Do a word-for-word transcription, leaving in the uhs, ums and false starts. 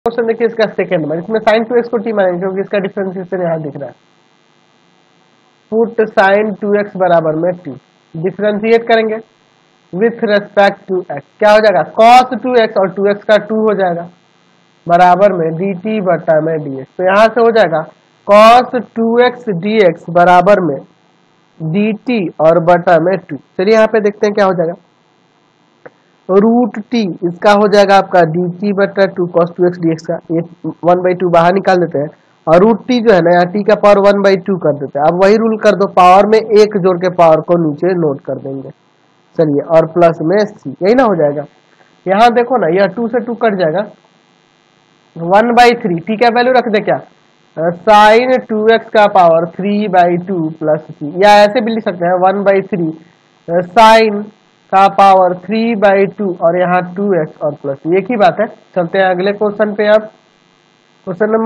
Question देखिए इसका second में, इसमें साइन टू एक्स को टी मानेंगे क्योंकि इसका डिफरेंशिएशन यहाँ दिख रहा है। पुट साइन टू एक्स बराबर में टी, डिफरेंशिएट करेंगे विथ रेस्पेक्ट टू एक्स, क्या हो जाएगा कॉस टू एक्स और टू एक्स का टू हो जाएगा बराबर में डी टी बटा में डी एक्स। तो यहाँ से हो जाएगा cos two x d x बराबर में डी टी और बटा में टू। चलिए यहाँ पे देखते हैं क्या हो जाएगा, रूट टी इसका हो जाएगा आपका डी टी बटा two cos two x d x का, ये वन बाई टू बाहर निकाल देते हैं और रूट टी जो है ना यहाँ टी का पावर वन बाई टू कर देते हैं। अब वही रूल कर दो, पावर में एक जोड़ के पावर को नीचे नोट कर देंगे। चलिए और प्लस में सी, यही ना हो जाएगा। यहाँ देखो ना यह टू से टू कट जाएगा, वन बाई थ्री टी का वैल्यू रख दे क्या, साइन टू एक्स का power three by two plus c, या ऐसे भी लिख सकते हैं वन बाई थ्री साइन का पावर थ्री बाई टू और यहाँ टू एक्स और प्लस, एक ही बात है। चलते हैं अगले क्वेश्चन पे। आप क्वेश्चन नंबर